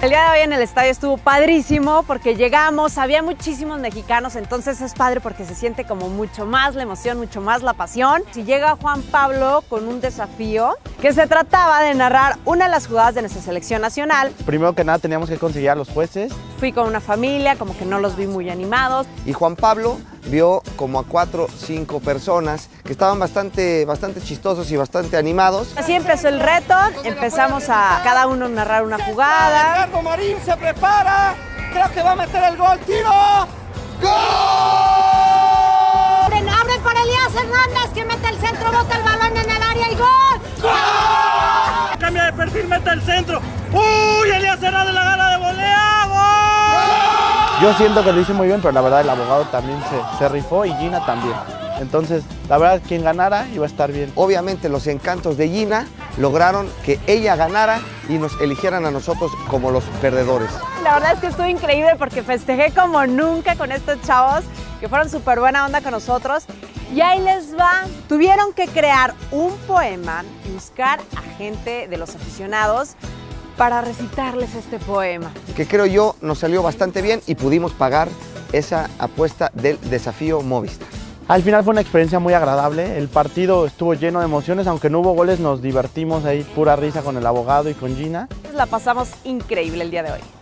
El día de hoy en el estadio estuvo padrísimo porque llegamos, había muchísimos mexicanos, entonces es padre porque se siente como mucho más la emoción, mucho más la pasión. Si llega Juan Pablo con un desafío que se trataba de narrar una de las jugadas de nuestra selección nacional. Primero que nada teníamos que conseguir a los jueces. Fui con una familia, como que no los vi muy animados. Y Juan Pablo vio como a 4 o 5 personas que estaban bastante chistosos y bastante animados. Así empezó el reto, empezamos a cada uno narrar una jugada. Ricardo Marín se prepara, creo que va a meter el gol, tiro. ¡Gol! Abren para Elías Hernández que mete el centro, bota el balón en el área y ¡gol! ¡Gol! Cambia de perfil, mete el centro. ¡Uy! Elías Hernández la gana de volea. ¡Gol! Yo siento que lo hice muy bien, pero la verdad el abogado también se rifó y Gina también. Entonces, la verdad, quien ganara iba a estar bien. Obviamente los encantos de Gina lograron que ella ganara y nos eligieran a nosotros como los perdedores. La verdad es que estuvo increíble porque festejé como nunca con estos chavos que fueron súper buena onda con nosotros. Y ahí les va. Tuvieron que crear un poema y buscar a gente de los aficionados para recitarles este poema. Que creo yo nos salió bastante bien y pudimos pagar esa apuesta del desafío Movistar. Al final fue una experiencia muy agradable, el partido estuvo lleno de emociones, aunque no hubo goles nos divertimos ahí, pura risa con el abogado y con Gina. La pasamos increíble el día de hoy.